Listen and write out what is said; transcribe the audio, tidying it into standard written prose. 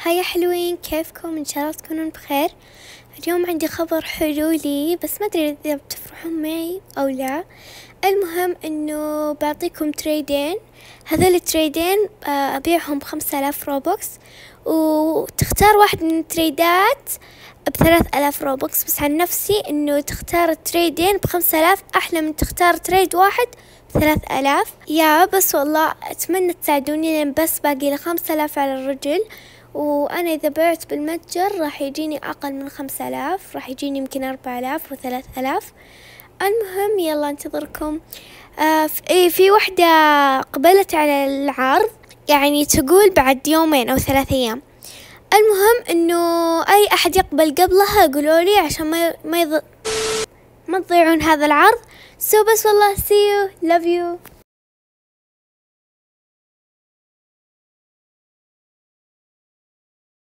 هيا حلوين، كيفكم؟ إن شاء الله تكونون بخير. اليوم عندي خبر حلو لي، بس ما أدري إذا بتفرحون معي أو لا. المهم إنه بعطيكم تريدين. هذول التريدين أبيعهم ب5000 روبوكس، وتختار واحد من التريدات ب3000 روبوكس. بس عن نفسي إنه تختار التريدين ب5000 أحلى من تختار تريد واحد ب3000. بس والله أتمنى تساعدوني، لأن بس باقي لي 5000 على الرجل، وأنا إذا بعت بالمتجر راح يجيني أقل من 5000، راح يجيني يمكن 4000 و3000. المهم يلا انتظركم. في وحدة قبلت على العرض، يعني تقول بعد يومين أو 3 أيام. المهم إنه أي أحد يقبل قبلها قولولي عشان ما تضيعون هذا العرض. بس والله see you, love you.